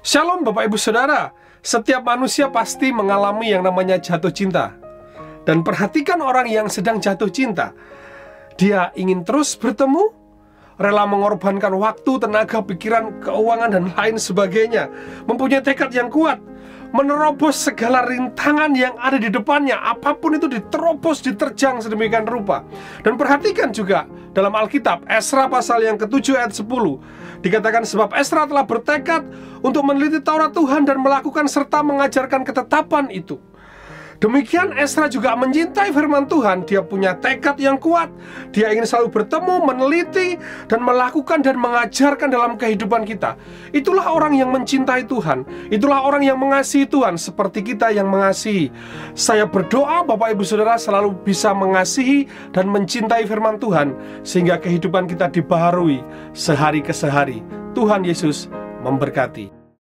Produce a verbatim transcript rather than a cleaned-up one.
Shalom Bapak Ibu Saudara. Setiap manusia pasti mengalami yang namanya jatuh cinta. Dan perhatikan orang yang sedang jatuh cinta. Dia ingin terus bertemu, rela mengorbankan waktu, tenaga, pikiran, keuangan, dan lain sebagainya. Mempunyai tekad yang kuat, menerobos segala rintangan yang ada di depannya. Apapun itu diterobos, diterjang sedemikian rupa. Dan perhatikan juga dalam Alkitab, Esra pasal yang ketujuh ayat sepuluh, dikatakan sebab Esra telah bertekad untuk meneliti Taurat Tuhan dan melakukan serta mengajarkan ketetapan itu. Demikian Esra juga mencintai firman Tuhan. Dia punya tekad yang kuat. Dia ingin selalu bertemu, meneliti, dan melakukan dan mengajarkan dalam kehidupan kita. Itulah orang yang mencintai Tuhan. Itulah orang yang mengasihi Tuhan, seperti kita yang mengasihi. Saya berdoa Bapak Ibu Saudara selalu bisa mengasihi dan mencintai firman Tuhan, sehingga kehidupan kita dibaharui sehari ke sehari. Tuhan Yesus memberkati.